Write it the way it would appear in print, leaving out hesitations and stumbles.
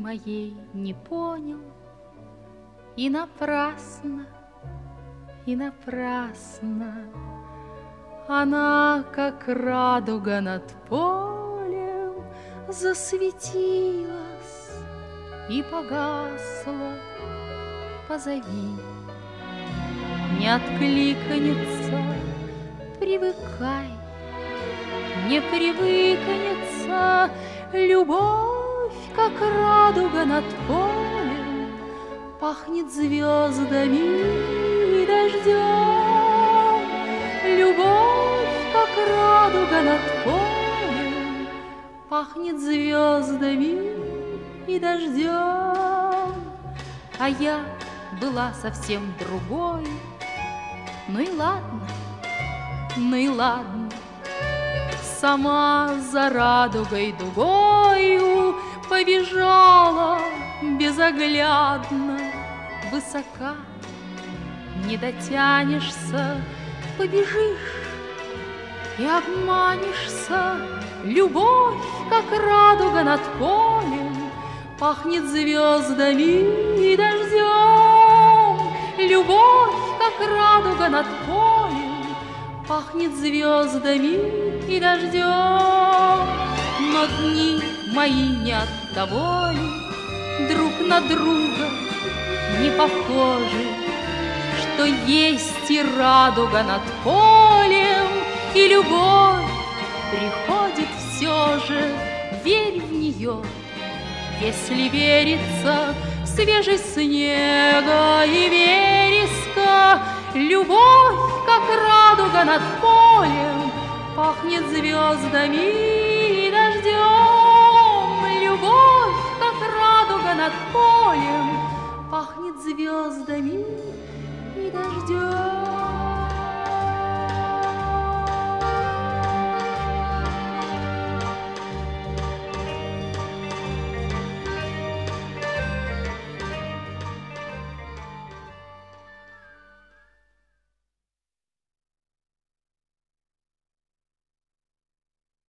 моей не понял. И напрасно, и напрасно она, как радуга над полем, засветилась и погасла. Позови, не откликнется, привыкай, не привыкнется любовь, как радуга над полем, пахнет звездами и дождем. Любовь, как радуга над полем, пахнет звездами и дождем. А я была совсем другой. Ну и ладно, ну и ладно. Сама за радугой дугою побежала безоглядно. Высока не дотянешься, побежишь и обманешься. Любовь, как радуга над полем, пахнет звездами и дождем. Любовь, как радуга над полем, пахнет звездами и дождем. Но дни мои не от того ли друг на друга не похожи, что есть и радуга над полем, и любовь приходит все же. Верь в нее, если верится в свежесть снега и вереска. Любовь, как радуга над полем, пахнет звездами и дождем. Любовь, как радуга над полем, пахнет звездами и дождем.